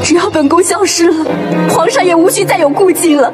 只要本宫消失了，皇上也无需再有顾忌了。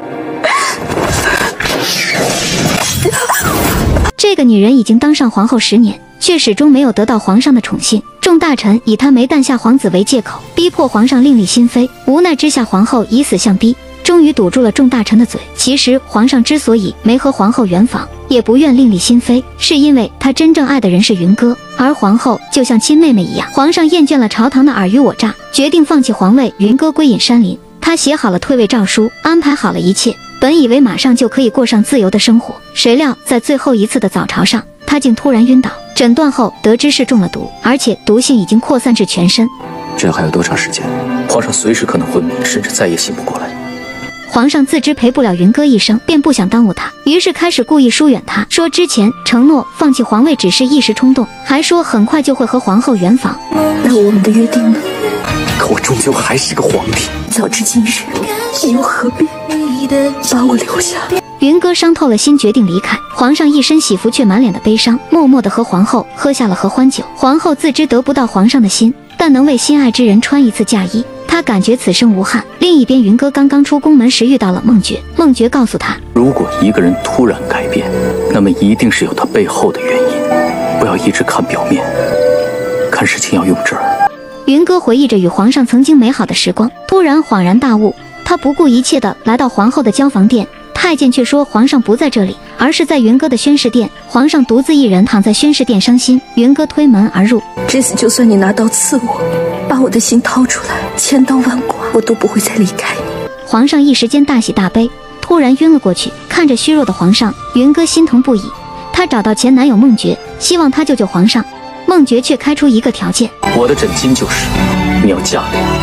这个女人已经当上皇后10年，却始终没有得到皇上的宠幸。众大臣以她没诞下皇子为借口，逼迫皇上另立新妃。无奈之下，皇后以死相逼，终于堵住了众大臣的嘴。其实皇上之所以没和皇后圆房，也不愿另立新妃，是因为他真正爱的人是云歌，而皇后就像亲妹妹一样。皇上厌倦了朝堂的尔虞我诈，决定放弃皇位，云歌归隐山林。他写好了退位诏书，安排好了一切，本以为马上就可以过上自由的生活，谁料在最后一次的早朝上，他竟突然晕倒。诊断后得知是中了毒，而且毒性已经扩散至全身。 这还有多长时间？皇上随时可能昏迷，甚至再也醒不过来。 皇上自知陪不了云歌一生，便不想耽误他，于是开始故意疏远他，说之前承诺放弃皇位只是一时冲动，还说很快就会和皇后圆房。 那我们的约定呢？ 可我终究还是个皇帝。 早知今日，你又何必把我留下？ 云歌伤透了心，决定离开。皇上一身喜服，却满脸的悲伤，默默地和皇后喝下了合欢酒。皇后自知得不到皇上的心，但能为心爱之人穿一次嫁衣，她感觉此生无憾。另一边，云歌刚刚出宫门时遇到了孟觉，孟觉告诉他， 如果一个人突然改变，那么一定是有他背后的原因，不要一直看表面，看事情要用真儿。 云歌回忆着与皇上曾经美好的时光，突然恍然大悟，他不顾一切地来到皇后的交房殿。太监却说皇上不在这里，而是在云歌的宣誓殿。皇上独自一人躺在宣誓殿伤心。云歌推门而入， 这次就算你拿刀刺我，把我的心掏出来，千刀万剐，我都不会再离开你。 皇上一时间大喜大悲，突然晕了过去。看着虚弱的皇上，云歌心疼不已。她找到前男友孟觉，希望他救救皇上。孟觉却开出一个条件， 我的枕巾就是你要嫁给我。